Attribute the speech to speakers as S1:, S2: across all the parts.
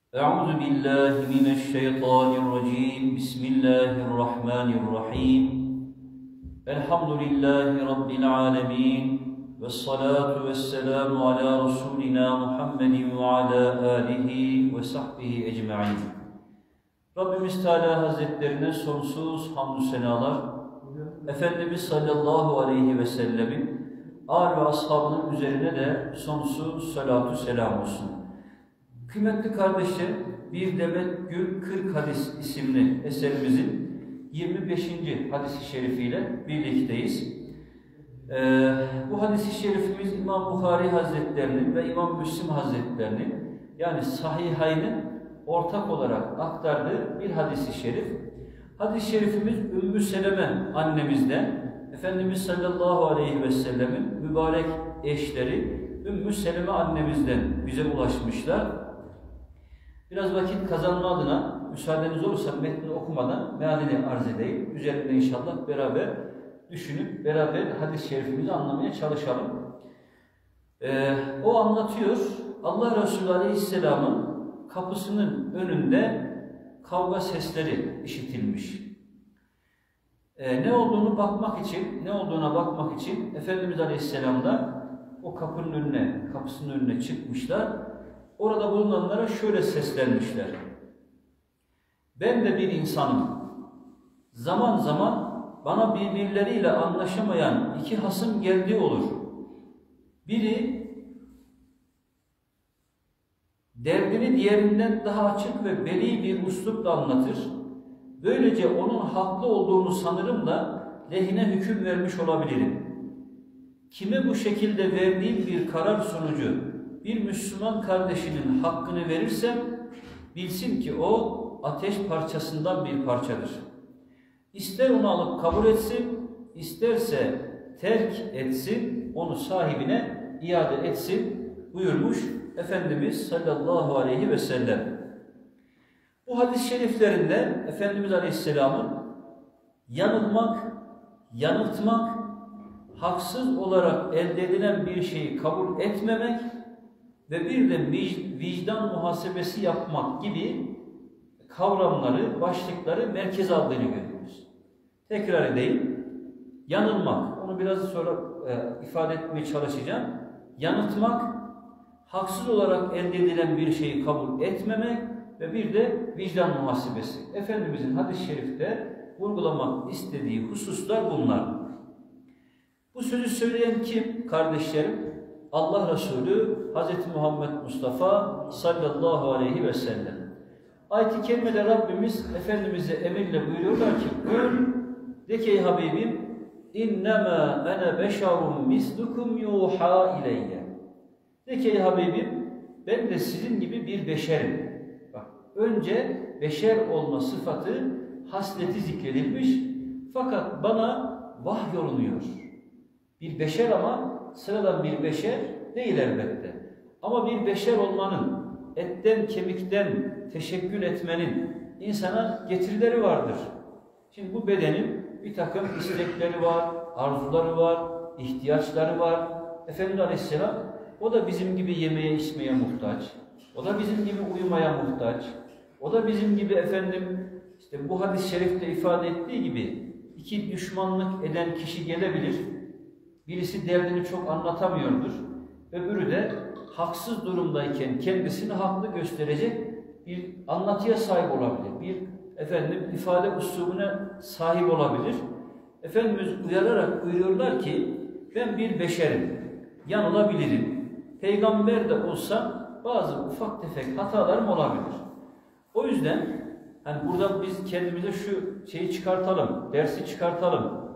S1: أعوذ بالله من الشيطان الرجيم بسم الله الرحمن الرحيم الحمد لله رب العالمين والصلاة والسلام على رسولنا محمد وعلى آله وصحبه ecmaîn. Rabbimiz Teala Hazretlerine sonsuz hamdü senalar, Efendimiz sallallahu aleyhi ve sellemin âl ve ashabının üzerine de sonsuz salatu selam olsun. Kıymetli kardeşlerim, Bir Demet Gül 40 Hadis isimli eserimizin 25. hadis-i şerifiyle birlikteyiz. Bu hadis-i şerifimiz İmam Bukhari Hazretlerinin ve İmam Müslim Hazretlerinin yani Sahihay'ın ortak olarak aktardığı bir hadis-i şerif. Hadis-i şerifimiz Ümmü Seleme annemizden, Efendimiz sallallahu aleyhi ve sellemin mübarek eşleri Ümmü Seleme annemizden bize ulaşmışlar. Biraz vakit kazanma adına müsaadeniz olursa metni okumadan mealini arz edeyim. Üzerinde inşallah beraber düşünüp beraber hadis-i şerifimizi anlamaya çalışalım. O anlatıyor, Allah Resulü Aleyhisselam'ın kapısının önünde kavga sesleri işitilmiş. Ne olduğuna bakmak için Efendimiz Aleyhisselam da o kapısının önüne çıkmışlar. Orada bulunanlara şöyle seslenmişler. Ben de bir insanım. Zaman zaman bana birbirleriyle anlaşamayan iki hasım geldiği olur. Biri derdini diğerinden daha açık ve beli bir üslupla anlatır. Böylece onun haklı olduğunu sanırım da lehine hüküm vermiş olabilirim. Kime bu şekilde verdiğim bir karar sonucu bir Müslüman kardeşinin hakkını verirsem, bilsin ki o ateş parçasından bir parçadır. İster onu alıp kabul etsin, isterse terk etsin, onu sahibine iade etsin buyurmuş Efendimiz sallallahu aleyhi ve sellem. Bu hadis-i şeriflerinde Efendimiz Aleyhisselam'ın yanılmak, yanıltmak, haksız olarak elde edilen bir şeyi kabul etmemek ve bir de vicdan muhasebesi yapmak gibi kavramları, başlıkları merkeze aldığını görüyoruz. Tekrar edeyim. Yanılmak, onu biraz sonra ifade etmeye çalışacağım. Yanıltmak, haksız olarak elde edilen bir şeyi kabul etmemek ve bir de vicdan muhasebesi. Efendimizin hadis-i şerifte vurgulamak istediği hususlar bunlar. Bu sözü söyleyen kim kardeşlerim? Allah Resulü Hz. Muhammed Mustafa sallallahu aleyhi ve sellem. Ayet-i kerimede Rabbimiz Efendimiz'e emirle buyuruyorlar ki de ki ey Habibim innema ene beşarun mislukum yuha ileyye. De ki ey Habibim ben de sizin gibi bir beşerim. Bak, önce beşer olma sıfatı hasleti zikredilmiş fakat bana vahyolunuyor. Bir beşer ama sıradan bir beşer değil elbette. Ama bir beşer olmanın, etten kemikten teşekkül etmenin insana getirileri vardır. Şimdi bu bedenin bir takım istekleri var, arzuları var, ihtiyaçları var. Efendimiz Aleyhisselam o da bizim gibi yemeye içmeye muhtaç. O da bizim gibi uyumaya muhtaç. O da bizim gibi işte bu hadis-i şerifte ifade ettiği gibi iki düşmanlık eden kişi gelebilir. Birisi derdini çok anlatamıyordur. Öbürü de haksız durumdayken kendisini haklı gösterecek bir anlatıya sahip olabilir. Bir ifade üslubuna sahip olabilir. Efendimiz uyararak buyuruyorlar ki ben bir beşerim. Yanılabilirim. Peygamber de olsam bazı ufak tefek hatalarım olabilir. O yüzden burada biz kendimize şu şeyi çıkartalım, dersi çıkartalım.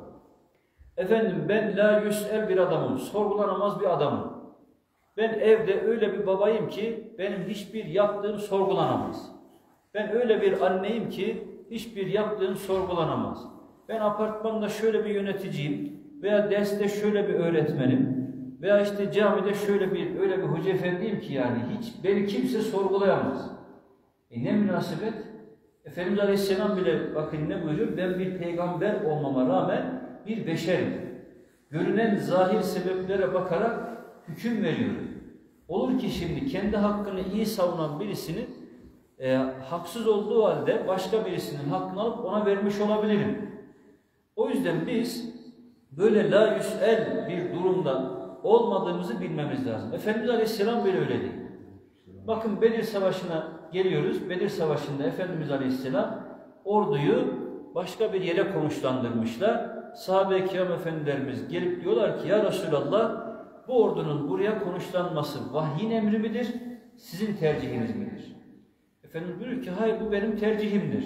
S1: Ben la yüs'el bir adamım, sorgulanamaz bir adamım. Ben evde öyle bir babayım ki benim hiçbir yaptığım sorgulanamaz. Ben öyle bir anneyim ki hiçbir yaptığım sorgulanamaz. Ben apartmanda şöyle bir yöneticiyim veya derste şöyle bir öğretmenim veya işte camide öyle bir hoca efendiyim ki yani hiç beni kimse sorgulayamaz. Ne münasebet? Efendimiz Aleyhisselam bile bakın ne buyuruyor? Ben bir peygamber olmama rağmen bir beşerim. Görünen zahir sebeplere bakarak hüküm veriyorum. Olur ki şimdi kendi hakkını iyi savunan birisinin haksız olduğu halde başka birisinin hakkını alıp ona vermiş olabilirim. O yüzden biz böyle la yüs'el bir durumda olmadığımızı bilmemiz lazım. Efendimiz Aleyhisselam böyle öyle değil. Bakın Bedir Savaşı'na geliyoruz. Bedir Savaşı'nda Efendimiz Aleyhisselam orduyu başka bir yere konuşlandırmışlar. Sahabe-i kiram efendilerimiz gelip diyorlar ki ya Resulallah bu ordunun buraya konuşlanması vahyin emri midir? Sizin tercihiniz midir? Efendimiz buyuruyor ki hayır bu benim tercihimdir.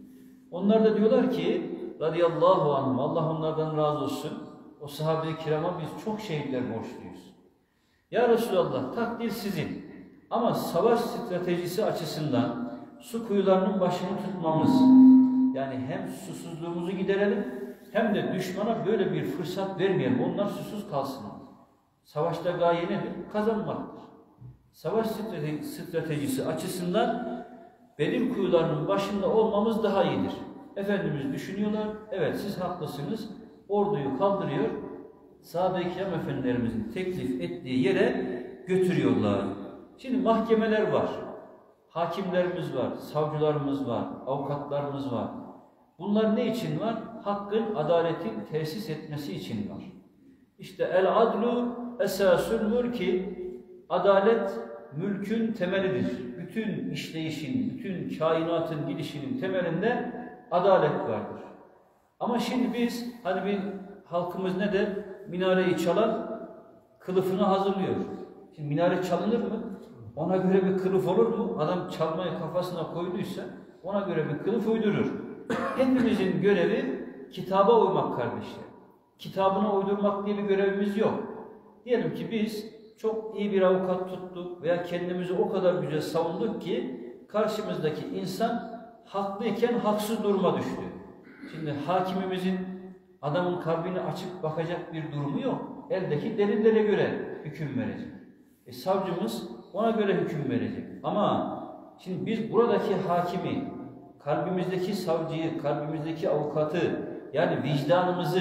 S1: Onlar da diyorlar ki radıyallahu anhum Allah onlardan razı olsun. O sahabe-i kirama biz çok şehitler borçluyuz. Ya Resulallah takdir sizin. Ama savaş stratejisi açısından su kuyularının başını tutmamız, yani hem susuzluğumuzu giderelim hem de düşmana böyle bir fırsat vermeyelim. Onlar susuz kalsınlar. Savaşta gaye nedir? Kazanmaktır. Savaş stratejisi açısından Bedir kuyularının başında olmamız daha iyidir. Efendimiz düşünüyorlar, evet siz haklısınız, orduyu kaldırıyor, sahabe-i kiram efendilerimizin teklif ettiği yere götürüyorlar. Şimdi mahkemeler var, hakimlerimiz var, savcılarımız var, avukatlarımız var. Bunlar ne için var? Hakkın, adaletin tesis etmesi için var. İşte el-adlu esasül mülki, adalet mülkün temelidir. Bütün işleyişin, bütün kainatın gidişinin temelinde adalet vardır. Ama şimdi biz, hani bir halkımız ne der? Minareyi çalan kılıfını hazırlıyor. Şimdi minare çalınır mı? Ona göre bir kılıf olur mu? Adam çalmayı kafasına koyduysa ona göre bir kılıf uydurur. Hepimizin görevi kitaba uymak kardeşler. Kitabına uydurmak diye bir görevimiz yok. Diyelim ki biz çok iyi bir avukat tuttuk veya kendimizi o kadar güzel savunduk ki karşımızdaki insan haklıyken haksız duruma düştü. Şimdi hakimimizin adamın kalbini açıp bakacak bir durumu yok. Eldeki delillere göre hüküm verecek. Savcımız ona göre hüküm verecek. Ama şimdi biz buradaki hakimi, kalbimizdeki savcıyı, kalbimizdeki avukatı, yani vicdanımızı,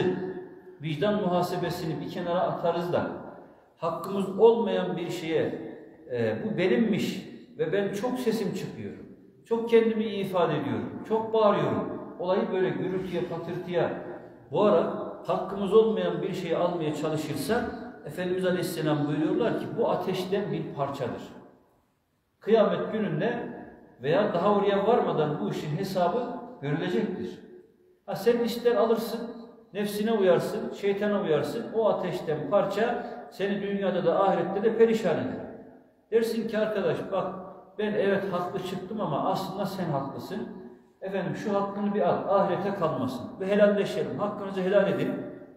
S1: vicdan muhasebesini bir kenara atarız da hakkımız olmayan bir şeye bu benimmiş ve ben çok sesim çıkıyor, çok kendimi iyi ifade ediyorum, çok bağırıyorum. Olayı böyle gürültüye, patırtıya boğarak hakkımız olmayan bir şeyi almaya çalışırsak Efendimiz Aleyhisselam buyuruyorlar ki bu ateşten bir parçadır. Kıyamet gününde veya daha oraya varmadan bu işin hesabı görülecektir. Ha sen ister alırsın, nefsine uyarsın, şeytana uyarsın, o ateşten parça seni dünyada da ahirette de perişan eder. Dersin ki arkadaş bak ben evet haklı çıktım ama aslında sen haklısın. Efendim şu hakkını bir al, ahirete kalmasın ve helalleşelim, hakkınızı helal edin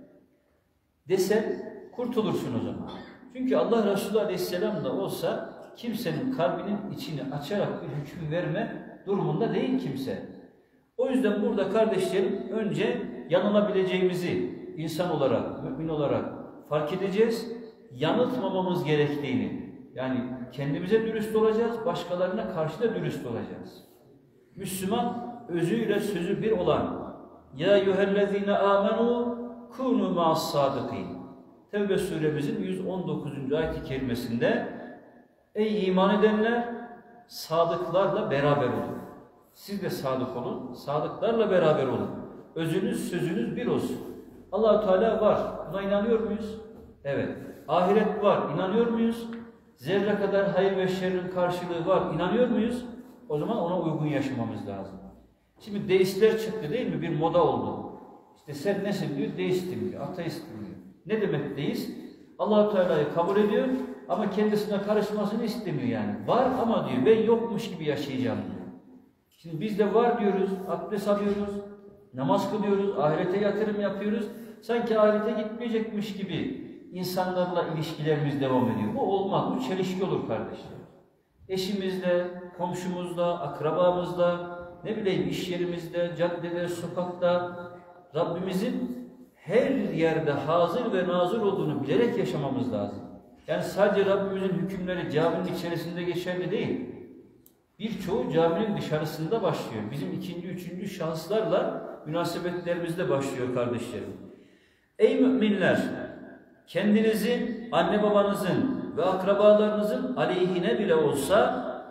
S1: desen kurtulursun o zaman. Çünkü Allah Resulü Aleyhisselam da olsa kimsenin kalbinin içini açarak bir hüküm verme durumunda değil kimse. O yüzden burada kardeşlerim önce yanılabileceğimizi insan olarak, mümin olarak fark edeceğiz. Yanıltmamamız gerektiğini, yani kendimize dürüst olacağız, başkalarına karşı da dürüst olacağız. Müslüman özüyle sözü bir olan ya eyyühellezine amenu kunu ma'as sadıkîn. Tevbe suremizin 119. ayet-i kerimesinde ey iman edenler sadıklarla beraber olun. Siz de sadık olun, sadıklarla beraber olun. Özünüz, sözünüz bir olsun. Allah-u Teala var. Buna inanıyor muyuz? Evet. Ahiret var. İnanıyor muyuz? Zerre kadar hayır ve şerrin karşılığı var. İnanıyor muyuz? O zaman ona uygun yaşamamız lazım. Şimdi deistler çıktı değil mi? Bir moda oldu. İşte sen nesin diyor? Deistim diyor. Ateistim diyor. Ne demek deist? Allah-u Teala'yı kabul ediyor ama kendisine karışmasını istemiyor yani. Var ama diyor ben yokmuş gibi yaşayacağım diyor. Şimdi biz de var diyoruz, abdest alıyoruz, namaz kılıyoruz, ahirete yatırım yapıyoruz. Sanki ahirete gitmeyecekmiş gibi insanlarla ilişkilerimiz devam ediyor. Bu olmaz, bu çelişki olur kardeşler. Eşimizle, komşumuzla, akrabamızla, ne bileyim iş yerimizde, caddede, sokakta Rabbimizin her yerde hazır ve nazır olduğunu bilerek yaşamamız lazım. Yani sadece Rabbimizin hükümleri caminin içerisinde geçerli değil. Birçoğu caminin dışarısında başlıyor. Bizim ikinci, üçüncü şahıslarla münasebetlerimizde başlıyor kardeşlerim. Ey müminler! Kendinizin, anne babanızın ve akrabalarınızın aleyhine bile olsa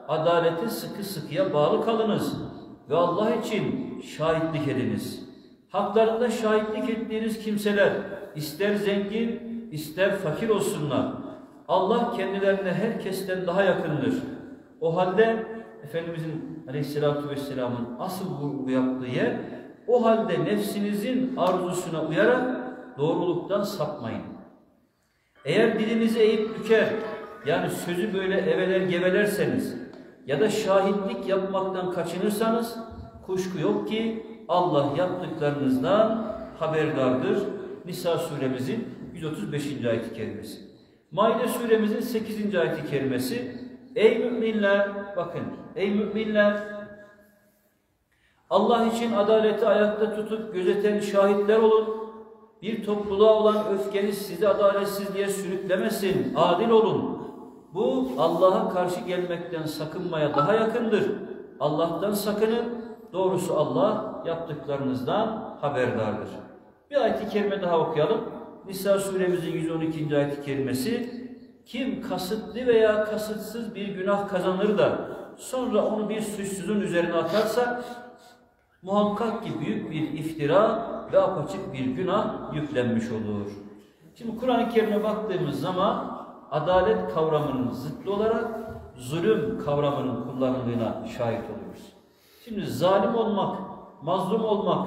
S1: adalete sıkı sıkıya bağlı kalınız ve Allah için şahitlik ediniz. Haklarında şahitlik ettiğiniz kimseler ister zengin ister fakir olsunlar, Allah kendilerine herkesten daha yakındır. O halde Efendimizin Aleyhisselatü Vesselam'ın asıl vurgu yaptığı yer, o halde nefsinizin arzusuna uyarak doğruluktan sapmayın. Eğer dilinizi eğip büker, yani sözü böyle eveler gevelerseniz ya da şahitlik yapmaktan kaçınırsanız kuşku yok ki Allah yaptıklarınızdan haberdardır. Nisa suremizin 135. ayet-i kerimesi. Maide suremizin 8. ayet-i kerimesi. Ey müminler, bakın, ey müminler, Allah için adaleti ayakta tutup gözeten şahitler olun. Bir topluluğa olan öfkeniz sizi adaletsizliğe sürüklemesin, adil olun. Bu Allah'a karşı gelmekten sakınmaya daha yakındır. Allah'tan sakının, doğrusu Allah yaptıklarınızdan haberdardır. Bir ayet-i kerime daha okuyalım. Nisa suremizin 112. ayet-i kerimesi. Kim kasıtlı veya kasıtsız bir günah kazanır da sonra onu bir suçsuzun üzerine atarsa muhakkak ki büyük bir iftira ve apaçık bir günah yüklenmiş olur. Şimdi Kur'an-ı Kerim'e baktığımız zaman adalet kavramının zıttı olarak zulüm kavramının kullanıldığına şahit oluyoruz. Şimdi zalim olmak, mazlum olmak,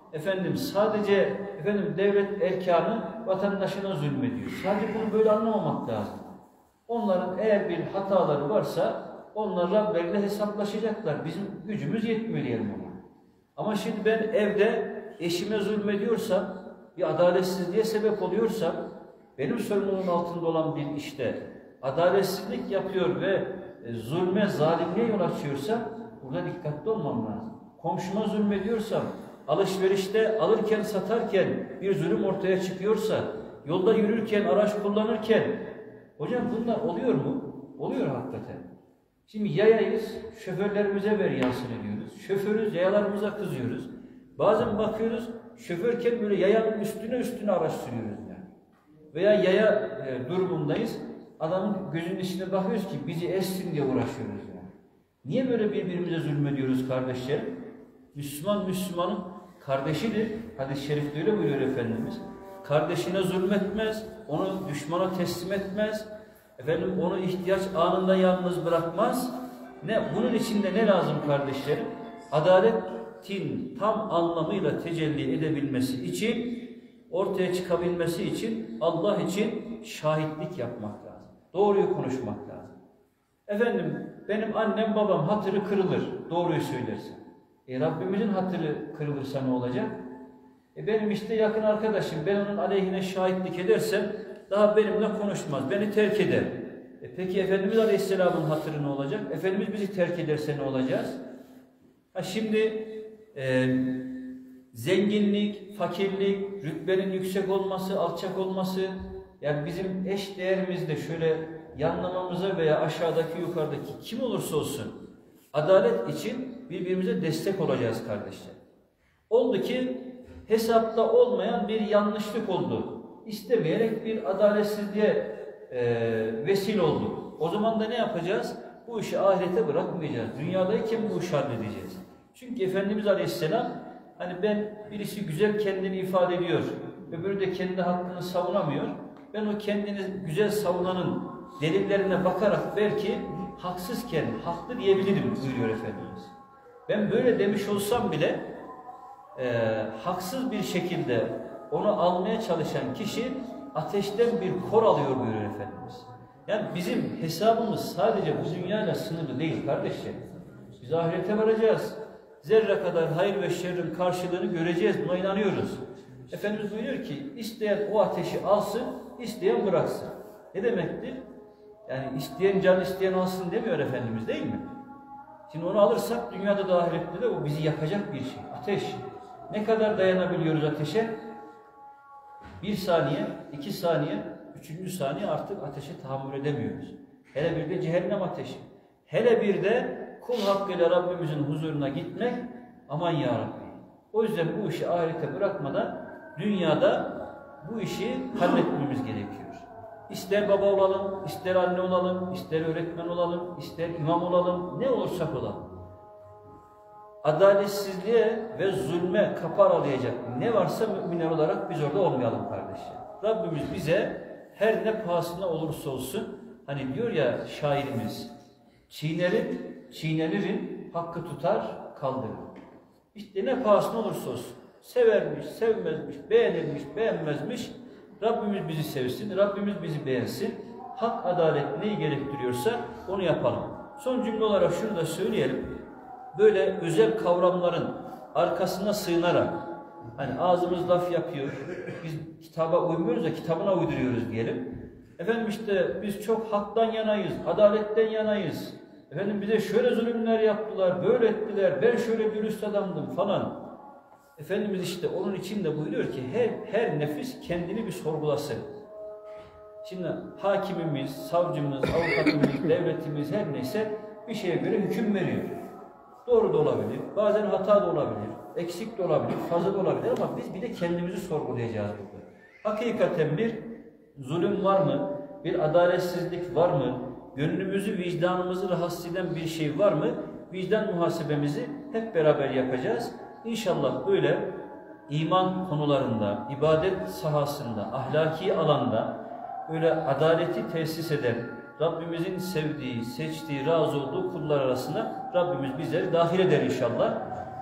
S1: sadece devlet erkanı vatandaşına zulmediyor. Sadece bunu böyle anlamamak lazım. Onların eğer bir hataları varsa onlar Rablerine hesaplaşacaklar. Bizim gücümüz yetmiyor diyelim ona. Ama şimdi ben evde eşime zulmediyorsam, bir adaletsizliğe sebep oluyorsam, benim sorumluluğum altında olan bir işte adaletsizlik yapıyor ve zulme, zalimliğe yol açıyorsa burada dikkatli olmam lazım. Komşuma zulmediyorsam, alışverişte alırken satarken bir zulüm ortaya çıkıyorsa, yolda yürürken, araç kullanırken, hocam bunlar oluyor mu? Oluyor hakikaten. Şimdi yayayız, şoförlerimize veryansın ediyoruz. Şoförüz, yayalarımıza kızıyoruz. Bazen bakıyoruz, şoförken böyle yayanın üstüne araç sürüyoruz yani. Veya yaya durumundayız. Adamın gözünün içine bakıyoruz ki bizi essin diye uğraşıyoruz yani. Niye böyle birbirimize zulmediyoruz kardeşlerim? Müslüman, Müslümanın kardeşidir. Hadis-i şerifte öyle buyuruyor Efendimiz. Kardeşine zulmetmez, onu düşmana teslim etmez. Onu ihtiyaç anında yalnız bırakmaz. Bunun içinde ne lazım kardeşlerim? Adaletin tam anlamıyla tecelli edebilmesi için, ortaya çıkabilmesi için Allah için şahitlik yapmak lazım. Doğruyu konuşmak lazım. Benim annem babam hatırı kırılır, doğruyu söylerse. Rabbimizin hatırı kırılırsa ne olacak? Benim yakın arkadaşım, ben onun aleyhine şahitlik edersem daha benimle konuşmaz, beni terk eder. Peki Efendimiz Aleyhisselam'ın hatırı ne olacak? Efendimiz bizi terk ederse ne olacağız? Şimdi zenginlik, fakirlik, rütbenin yüksek olması, alçak olması, yani bizim eş değerimizde şöyle yanlamamıza veya aşağıdaki yukarıdaki kim olursa olsun adalet için birbirimize destek olacağız kardeşler. Oldu ki hesapta olmayan bir yanlışlık oldu. İstemeyerek bir adaletsizliğe vesile oldu. O zaman da ne yapacağız? Bu işi ahirete bırakmayacağız. Dünyadayken bu işi halledeceğiz. Çünkü Efendimiz Aleyhisselam birisi güzel kendini ifade ediyor, öbürü de kendi hakkını savunamıyor. Ben o kendini güzel savunanın delillerine bakarak belki haksızken haklı diyebilirim buyuruyor Efendimiz. Ben böyle demiş olsam bile haksız bir şekilde onu almaya çalışan kişi ateşten bir kor alıyor buyuruyor Efendimiz. Yani bizim hesabımız sadece bu dünyayla sınırlı değil kardeşler. Biz ahirete varacağız. Zerre kadar hayır ve şerrin karşılığını göreceğiz. Buna inanıyoruz. Efendimiz buyuruyor ki isteyen o ateşi alsın, isteyen bıraksın. Ne demektir? Yani isteyen can isteyen alsın demiyor Efendimiz, değil mi? Şimdi onu alırsak dünyada da ahirette de o bizi yakacak bir şey. Ateş. Ne kadar dayanabiliyoruz ateşe? 1 saniye, 2 saniye, 3. saniye artık ateşe tahammül edemiyoruz. Hele bir de cehennem ateşi. Hele bir de kul hakkıyla Rabbimizin huzuruna gitmek, aman ya Rabbi. O yüzden bu işi ahirete bırakmadan dünyada bu işi halletmemiz gerekiyor. İster baba olalım, ister anne olalım, ister öğretmen olalım, ister imam olalım, ne olursak olalım. Adaletsizliğe ve zulme kapı aralayacak ne varsa müminler olarak biz orada olmayalım kardeşler. Rabbimiz bize her ne pahasına olursa olsun, hani diyor ya şairimiz, çiğnenirin hakkı tutar, kaldırır. İşte ne pahasına olursa olsun, severmiş, sevmezmiş, beğenirmiş, beğenmezmiş, Rabbimiz bizi sevsin, Rabbimiz bizi beğensin, hak, adalet neyi gerektiriyorsa onu yapalım. Son cümle olarak şunu da söyleyelim, böyle özel kavramların arkasına sığınarak, hani ağzımız laf yapıyor, biz kitaba uymuyoruz da kitabına uyduruyoruz diyelim. Efendim işte biz çok haktan yanayız, adaletten yanayız. Efendim bize şöyle zulümler yaptılar, böyle ettiler, ben şöyle dürüst adamdım falan. Efendimiz işte onun için de buyuruyor ki her nefis kendini bir sorgulasın. Şimdi hakimimiz, savcımız, avukatımız, devletimiz her neyse bir şeye göre hüküm veriyor. Doğru da olabilir, bazen hata da olabilir, eksik de olabilir, fazla da olabilir ama biz bir de kendimizi sorgulayacağız burada. Hakikaten bir zulüm var mı? Bir adaletsizlik var mı? Gönlümüzü, vicdanımızı rahatsız eden bir şey var mı? Vicdan muhasebemizi hep beraber yapacağız. İnşallah böyle iman konularında, ibadet sahasında, ahlaki alanda öyle adaleti tesis eden, Rabbimizin sevdiği, seçtiği, razı olduğu kullar arasına Rabbimiz bizleri dahil eder inşallah.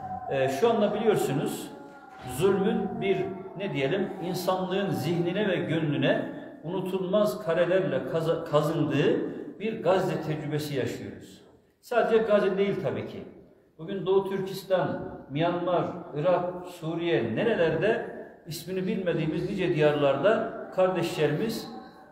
S1: Şu anda biliyorsunuz zulmün bir ne diyelim insanlığın zihnine ve gönlüne unutulmaz karelerle kazındığı bir Gazze tecrübesi yaşıyoruz. Sadece Gazze değil tabii ki. Bugün Doğu Türkistan, Myanmar, Irak, Suriye nerelerde ismini bilmediğimiz nice diyarlarda kardeşlerimiz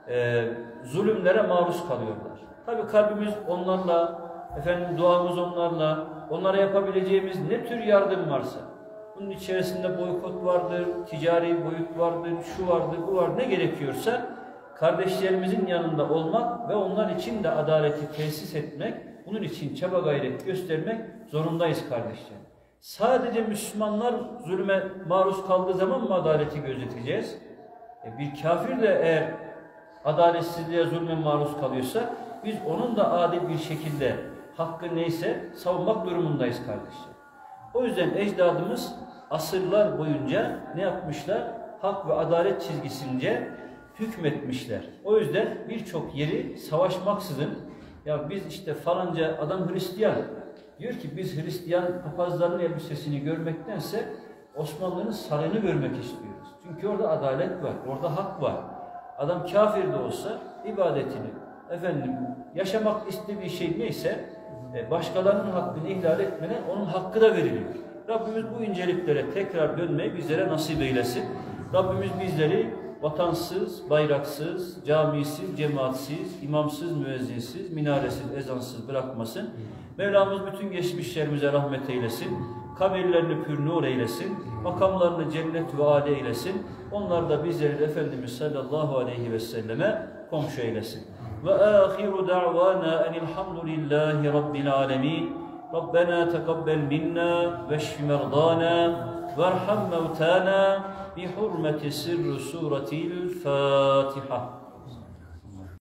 S1: zulümlere maruz kalıyorlar. Tabii kalbimiz onlarla, efendim duamız onlarla, onlara yapabileceğimiz ne tür yardım varsa, bunun içerisinde boykot vardır, ticari boyut vardır, şu vardır, bu var, ne gerekiyorsa kardeşlerimizin yanında olmak ve onlar için de adaleti tesis etmek, bunun için çaba gayret göstermek zorundayız kardeşlerim. Sadece Müslümanlar zulüme maruz kaldığı zaman mı adaleti gözeteceğiz? Bir kafir de eğer adaletsizliğe, zulme maruz kalıyorsa biz onun da adil bir şekilde hakkı neyse savunmak durumundayız kardeşler. O yüzden ecdadımız asırlar boyunca ne yapmışlar? Hak ve adalet çizgisince hükmetmişler. O yüzden birçok yeri savaşmaksızın, ya biz işte falanca adam Hristiyan, diyor ki biz Hristiyan papazların elbisesini görmektense Osmanlı'nın sarığını görmek istiyoruz. Çünkü orada adalet var, orada hak var. Adam kafir de olsa ibadetini, yaşamak istediği şey neyse başkalarının hakkını ihlal etmene onun hakkı da veriliyor. Rabbimiz bu inceliklere tekrar dönmeyi bizlere nasip eylesin. Rabbimiz bizleri vatansız, bayraksız, camisiz, cemaatsiz, imamsız, müezzinsiz, minaresiz, ezansız bırakmasın. Mevlamız bütün geçmişlerimize rahmet eylesin. Kabirlerini pür nur eylesin. Makamlarını cennet ve âli eylesin. Onlar da bizleri Efendimiz sallallahu aleyhi ve selleme komşu eylesin. Ve âhiru da'vâna enilhamdülillahi rabbil âlemîn. Rabbena teqabbel minna veşfi merdâna verham mevtâna bihurmeti sirri suretil Fatiha.